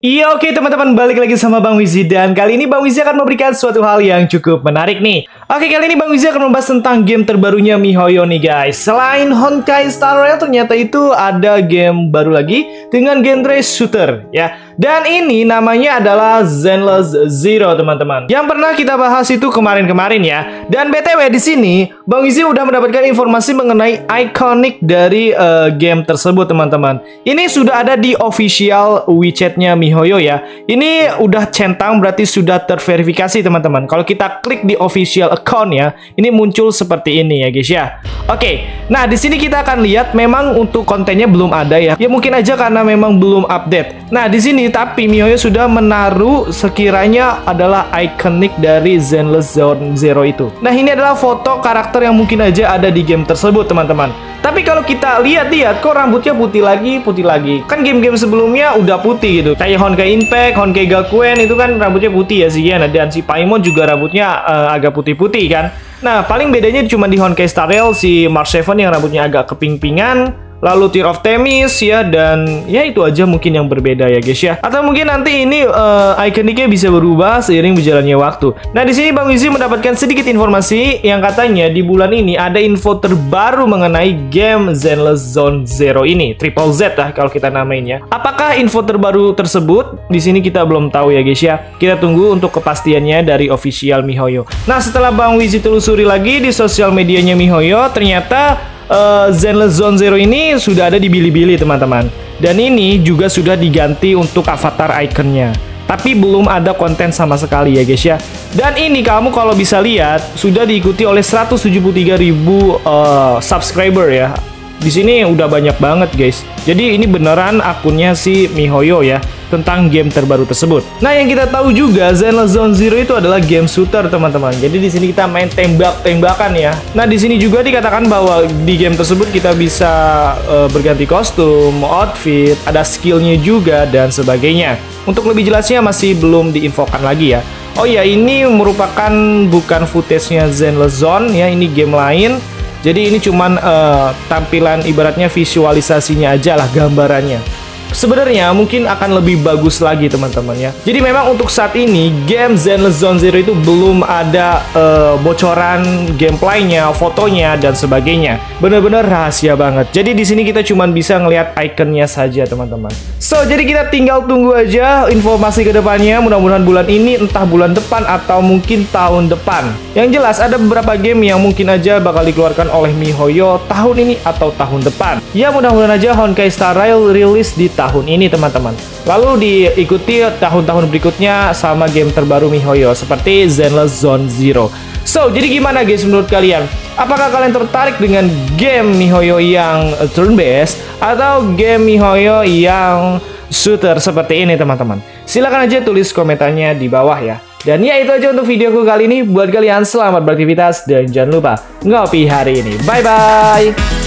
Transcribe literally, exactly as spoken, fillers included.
Iya oke teman-teman, balik lagi sama Bang Wizy. Dan kali ini Bang Wizy akan memberikan suatu hal yang cukup menarik nih. Oke, kali ini Bang Wizy akan membahas tentang game terbarunya MiHoYo nih guys. Selain Honkai Star Rail, ternyata itu ada game baru lagi dengan genre shooter ya. Dan ini namanya adalah Zenless Zero teman-teman. Yang pernah kita bahas itu kemarin-kemarin ya. Dan B T W di sini Bang Wizy udah mendapatkan informasi mengenai ikonik dari uh, game tersebut teman-teman. Ini sudah ada di official WeChat-nya MiHoYo ya. Ini udah centang, berarti sudah terverifikasi teman-teman. Kalau kita klik di official account ya, ini muncul seperti ini ya guys ya. Oke, nah di sini kita akan lihat memang untuk kontennya belum ada ya. Ya mungkin aja karena memang belum update. Nah di sini tapi MiHoYo sudah menaruh sekiranya adalah ikonik dari Zenless Zero itu. Nah ini adalah foto karakter yang mungkin aja ada di game tersebut teman-teman. Tapi kalau kita lihat-lihat kok rambutnya putih lagi, putih lagi. Kan game-game sebelumnya udah putih gitu. Kayak Honkai Impact, Honkai Gakuen itu kan rambutnya putih ya si Yen. Dan si Paimon juga rambutnya uh, agak putih-putih kan. Nah paling bedanya cuma di Honkai Star Rail si Mark Seven yang rambutnya agak keping-pingan. Lalu Tear of Themis ya, dan ya itu aja mungkin yang berbeda ya guys ya. Atau mungkin nanti ini uh, ikoniknya bisa berubah seiring berjalannya waktu. Nah di sini Bang Wizy mendapatkan sedikit informasi yang katanya di bulan ini ada info terbaru mengenai game Zenless Zone Zero ini, Triple Z lah kalau kita namainnya. Apakah info terbaru tersebut? Di sini kita belum tahu ya guys ya. Kita tunggu untuk kepastiannya dari official MiHoYo. Nah setelah Bang Wizy telusuri lagi di sosial medianya MiHoYo, ternyata Uh, Zenless Zone Zero ini sudah ada di Bilibili teman-teman. Dan ini juga sudah diganti untuk avatar ikonnya. Tapi belum ada konten sama sekali ya guys ya. Dan ini kamu kalau bisa lihat sudah diikuti oleh seratus tujuh puluh tiga ribu uh, subscriber ya. Di sini udah banyak banget guys. Jadi ini beneran akunnya si MiHoYo ya tentang game terbaru tersebut. Nah, yang kita tahu juga Zenless Zone Zero itu adalah game shooter, teman-teman. Jadi di sini kita main tembak-tembakan ya. Nah, di sini juga dikatakan bahwa di game tersebut kita bisa uh, berganti kostum, outfit, ada skillnya juga dan sebagainya. Untuk lebih jelasnya masih belum diinfokan lagi ya. Oh ya, ini merupakan bukan footage-nya Zenless Zone ya, ini game lain. Jadi ini cuman uh, tampilan ibaratnya visualisasinya aja lah, gambarannya. Sebenarnya mungkin akan lebih bagus lagi teman-teman ya. Jadi memang untuk saat ini game Zenless Zone Zero itu belum ada uh, bocoran gameplaynya, fotonya dan sebagainya. Bener-bener rahasia banget. Jadi di sini kita cuma bisa ngelihat ikonnya saja teman-teman. So jadi kita tinggal tunggu aja informasi kedepannya. Mudah-mudahan bulan ini, entah bulan depan atau mungkin tahun depan. Yang jelas ada beberapa game yang mungkin aja bakal dikeluarkan oleh MiHoYo tahun ini atau tahun depan. Ya mudah-mudahan aja Honkai Star Rail rilis di tahun ini teman-teman. Lalu diikuti tahun-tahun berikutnya sama game terbaru MiHoYo seperti Zenless Zone Zero. So, jadi gimana guys menurut kalian? Apakah kalian tertarik dengan game MiHoYo yang turn based atau game MiHoYo yang shooter seperti ini teman-teman? Silahkan aja tulis komentarnya di bawah ya. Dan ya itu aja untuk videoku kali ini. Buat kalian selamat beraktivitas dan jangan lupa ngopi hari ini. Bye bye.